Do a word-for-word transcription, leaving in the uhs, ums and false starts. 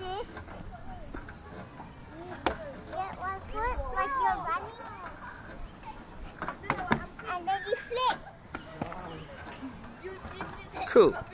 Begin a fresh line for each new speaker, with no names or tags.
this. You get one foot like you're running. And then you flip.
Cool.